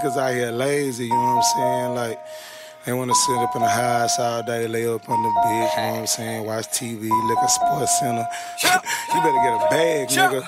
niggas out here lazy, you know what I'm saying? Like, they wanna sit up in the house all day, lay up on the bitch, you know what I'm saying? Watch TV, look at Sports Center. You better get a bag, nigga.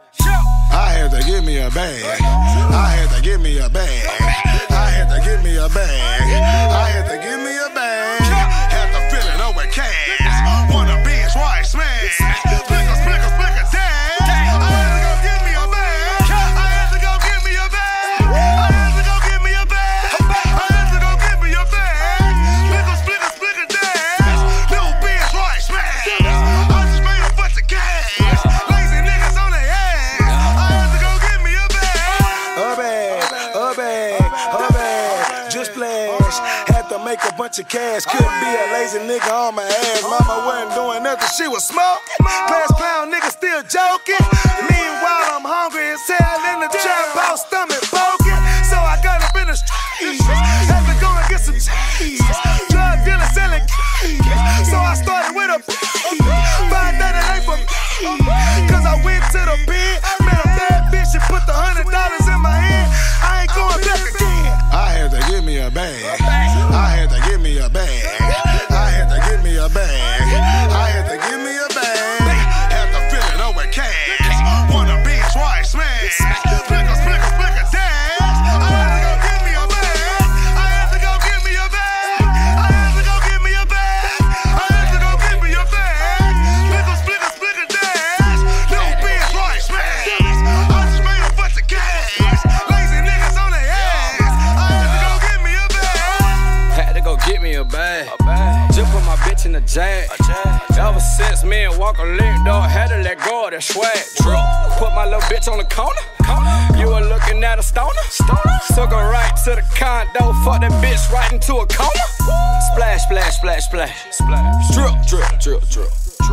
I had to give me a bag. I had to give me a bag. I had to give me a bag. I had to give me a bag. Had to fill it up with cash. Wanna binge watch smash. Splicker, splicker, splicker, dash. I had to go give me a bag. I had to go give me a bag. I had to go give me a bag. I had to go give me a bag. Splicker, splicker, splicker, dash. New binge watch smash. I just made a bunch of cash. Lazy niggas on their ass. I had to go give me a bag. A bag, a bag, a bag. Just splash. Had to make a bunch of cash. Couldn't be a lazy nigga on my ass. Mama wasn't doing nothing, she was smoking. Class clown nigga still joking. Meanwhile, I'm hungry as hell in the trap house, stomach poking. So I got up in the streets. Had to go and get some cheese. Drug dealer selling keys. So I started with a P. Find that it ain't for me. Cause I went to the pen, met a bad bitch and put the $100 in my hand. I ain't going back again. I had to give me a bag. I had to give me a bag. I had to give me a bag. I had to give me a bag. Had to fill it up with cash. Wanna binge watch smash. Splicker, splicker, splicker, dash. I had to go give me a bag. I had to go give me a bag. I had to go give me a bag. I had to go give me a bag. Splicker, splicker, splicker, dash. New binge watch smash. I just made a bunch of cash. Lazy niggas on their ass. I had to go give me a bag. Had to go get me a bag. Just put my bitch in the jag. Ever since me and Walker linked up, had to let go of that swag. Put my little bitch on the corner. You were looking at a stoner. Took her right to the condo. Fuck that bitch right into a coma. Splash, splash, splash, splash. Drip, drip, drip, drip.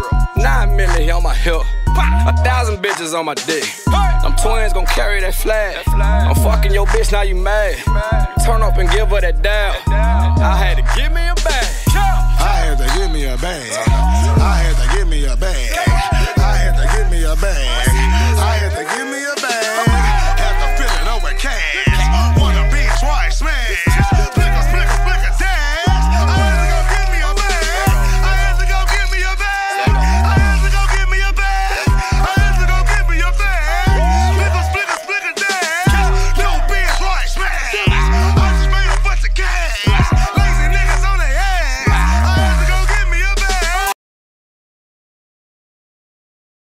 9 million on my hip. 1,000 bitches on my dick. Them twins gon' carry that flag. I'm fucking your bitch, now you mad. Turn up and give her that dab. I had to give me a bag. I had to give me a bag. I had to give me a bag.